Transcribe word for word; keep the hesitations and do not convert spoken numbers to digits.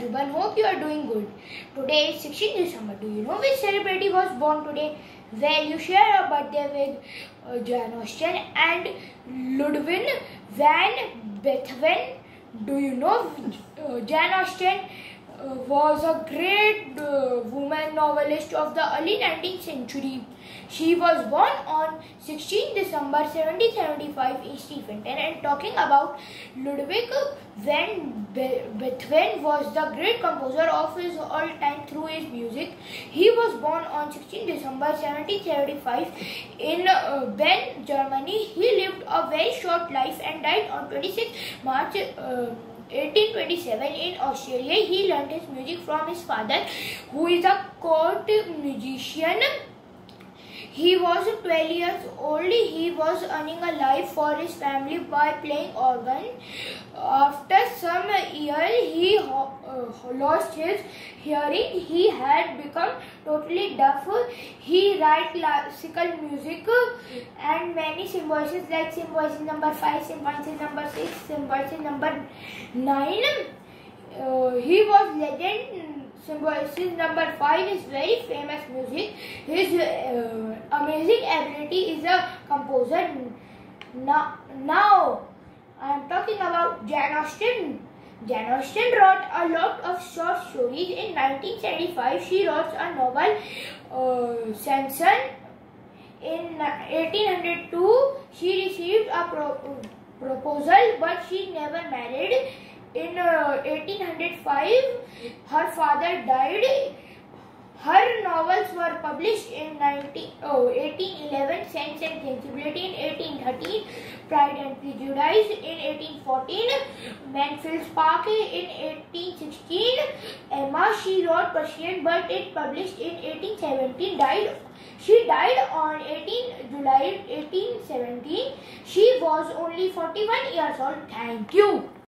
everyone, hope you are doing good. Today is sixteenth December. Do you know which celebrity was born today? Well, you share a birthday with uh, Jane Austen and Ludwig van Beethoven. Do you know uh, Jane Austen uh, was a great uh, woman novelist of the early nineteenth century. She was born on sixteenth December seventeen seventy-five in Stephenton. And talking about Ludwig van Beethoven was the great composer of his all time through his music. He was born on sixteenth December seventeen seventy-five in uh, Bern, Germany. He lived a very short life and died on twenty-sixth March uh, eighteen twenty-seven in Australia. He learned his music from his father, who is a court musician. He was twelve years old. He was earning a life for his family by playing organ. After some years, he uh, lost his hearing. He had become totally deaf. He wrote classical music and many symphonies like symphony number five, symphony number six, symphony number nine. Uh, he was legend. Symphony number five is very famous music. His uh, amazing ability is a composer. Now, now I am talking about Jane Austen. Jane Austen wrote a lot of short stories. In nineteen seventy-five, she wrote a novel, uh, Samson. In eighteen oh two, she received a pro proposal, but she never married. In uh, eighteen oh five, her father died. Her novels were published in eighteen eleven, Sense and Sensibility. In eighteen thirteen, Pride and Prejudice. In eighteen fourteen, Mansfield Park. In eighteen sixteen, Emma. She wrote Persian, but it published in eighteen seventeen. Died. She died on eighteenth July eighteen seventeen. She was only forty-one years old. Thank you.